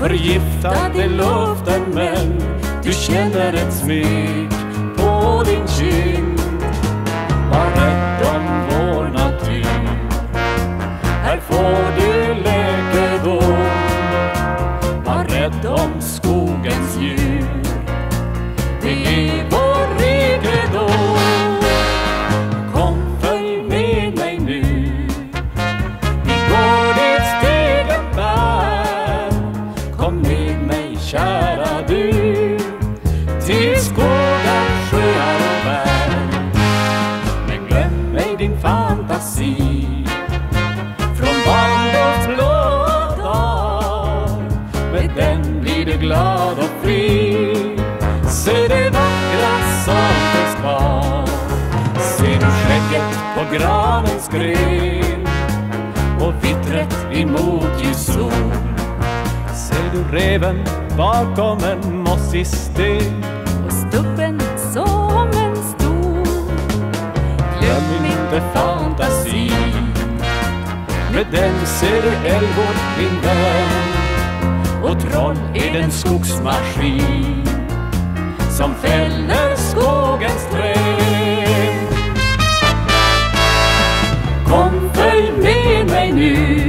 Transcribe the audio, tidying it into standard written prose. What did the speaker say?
förgiftade luften, men du känner ett smyg på din kind. Var rädd om vår natur, här får du läkedom. Var rädd om skogens djur, det är vår rikedom. Kom, följ med mig nu, vi går dit stegen bär. Kom med mig, kära du, till skogar, sjöar och berg. Men glöm mig din fantasi från barndomsblå dagar. Med den blir du glad och fri. Se det vackra som finns kvar. Ser du skägget på granens gren och vittret emot ljus sol. Ser du reven bakom en mossig sten och stubben som en stol. Glöm inte fantasi, med den ser du älvor, min vän. Och troll är den skogsmaskin som fäller skogens träd. Kom, följ med mig nu,